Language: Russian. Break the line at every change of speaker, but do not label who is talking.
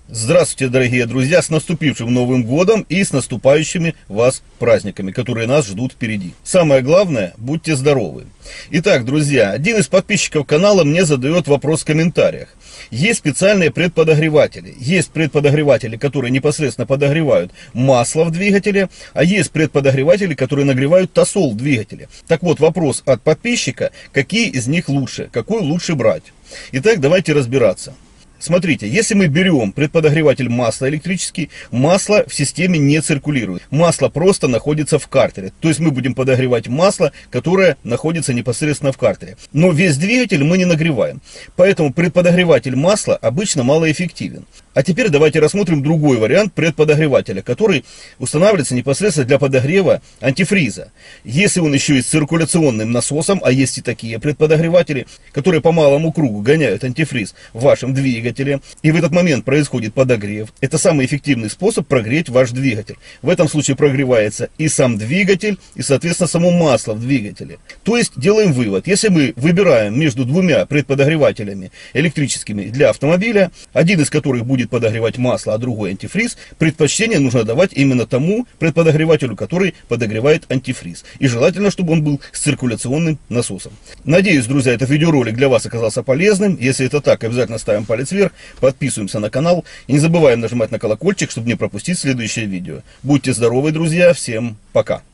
Здравствуйте, дорогие друзья, с наступившим Новым годом и с наступающими вас праздниками, которые нас ждут впереди. Самое главное, будьте здоровы. Итак, друзья, один из подписчиков канала мне задает вопрос в комментариях. Есть специальные предподогреватели. Есть предподогреватели, которые непосредственно подогревают масло в двигателе, а есть предподогреватели, которые нагревают тосол в двигателе. Так вот, вопрос от подписчика, какие из них лучше, какой лучше брать. Итак, давайте разбираться. Смотрите, если мы берем предподогреватель масла электрический, масло в системе не циркулирует. Масло просто находится в картере. То есть мы будем подогревать масло, которое находится непосредственно в картере. Но весь двигатель мы не нагреваем. Поэтому предподогреватель масла обычно малоэффективен. А теперь давайте рассмотрим другой вариант предподогревателя, который устанавливается непосредственно для подогрева антифриза. Если он еще и с циркуляционным насосом, а есть и такие предподогреватели, которые по малому кругу гоняют антифриз в вашем двигателе, и в этот момент происходит подогрев, это самый эффективный способ прогреть ваш двигатель. В этом случае прогревается и сам двигатель, и, соответственно, само масло в двигателе. То есть делаем вывод, если мы выбираем между двумя предподогревателями электрическими для автомобиля, один из которых будет подогревать масло, а другой антифриз, предпочтение нужно давать именно тому предподогревателю, который подогревает антифриз. И желательно, чтобы он был с циркуляционным насосом. Надеюсь, друзья, этот видеоролик для вас оказался полезным. Если это так, обязательно ставим палец вверх, подписываемся на канал и не забываем нажимать на колокольчик, чтобы не пропустить следующее видео. Будьте здоровы, друзья, всем пока!